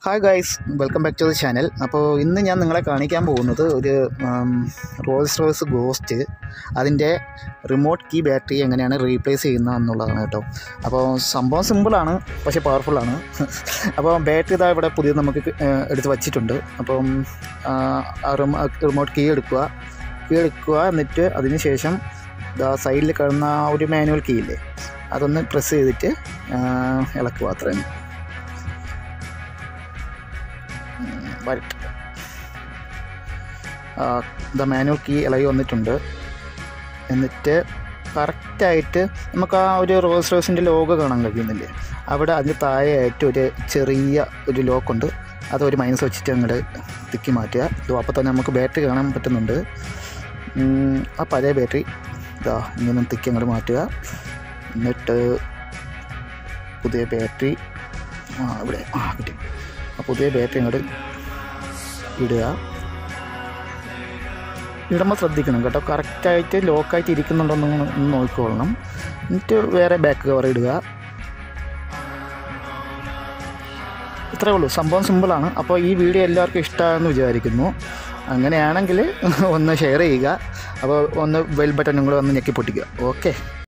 Hi guys, welcome back to the channel. അപ്പോൾ ഇന്ന് ഞാൻ നിങ്ങളെ കാണിക്കാൻ പോകുന്നത് ഒരു റോൾസ് റോയ്സ് ഗോസ്റ്റ് അതിൻ്റെ റിമോട്ട് കീ ബാറ്ററി എങ്ങനെയാണ് റീപ്ലേസ് ചെയ്യുന്നത് എന്നുള്ളതാണ് കേട്ടോ. അപ്പോൾ സംഭവം സിമ്പിളാണ്, പക്ഷേ പവർഫുള്ളാണ്. അപ്പോൾ ബാറ്ററി ഇതാ ഇവിടെ പുതിയത് നമുക്ക് എടുത്ത് വച്ചിട്ടുണ്ട്. അപ്പം റിമോട്ട് കീ എടുക്കുക എന്നിട്ട് അതിന് ശേഷം ഇതാ സൈഡിൽ കാണുന്ന ഒരു മാനുവൽ കീ ഇല്ലേ, അതൊന്ന് പ്രസ് ചെയ്തിട്ട് ഇളക്കുക. അത്രയും മാനുവൽ കീ ഇളകി വന്നിട്ടുണ്ട്. എന്നിട്ട് കറക്റ്റായിട്ട് നമുക്ക് ആ ഒരു റോൾസ് റോയ്സിൻ്റെ ലോഗോ കാണാൻ കഴിയുന്നില്ലേ, അവിടെ അതിന് താഴെയായിട്ട് ഒരു ചെറിയ ഒരു ലോക്കുണ്ട്. അതൊരു മൈനസ് വെച്ചിട്ട് അങ്ങോട്ട് തിക്കി മാറ്റുക. അപ്പോൾ തന്നെ നമുക്ക് ബാറ്ററി കാണാൻ പറ്റുന്നുണ്ട്. ആ പഴയ ബാറ്ററി ഇതാ ഇങ്ങനെ തിക്കി അങ്ങോട്ട് മാറ്റുക. എന്നിട്ട് പുതിയ ബാറ്ററി ഇവിടെ കിട്ടി. ആ പുതിയ ബാറ്ററി അങ്ങോട്ട് ഇടുക. ഇടുമ്പോൾ ശ്രദ്ധിക്കണം കേട്ടോ, കറക്റ്റായിട്ട് ലോക്കായിട്ട് ഇരിക്കുന്നുണ്ടോയെന്ന് നോക്കിക്കൊള്ളണം. എന്നിട്ട് വേറെ ബാക്ക് കവർ ഇടുക. ഇത്രയേ ഉള്ളൂ, സംഭവം സിമ്പിളാണ്. അപ്പോൾ ഈ വീഡിയോ എല്ലാവർക്കും ഇഷ്ടമാണെന്ന് വിചാരിക്കുന്നു. അങ്ങനെയാണെങ്കിൽ ഒന്ന് ഷെയർ ചെയ്യുക. അപ്പോൾ ഒന്ന് ബെൽ ബട്ടണും കൂടെ ഒന്ന് ഞെക്കി പൊട്ടിക്കുക. ഓക്കെ.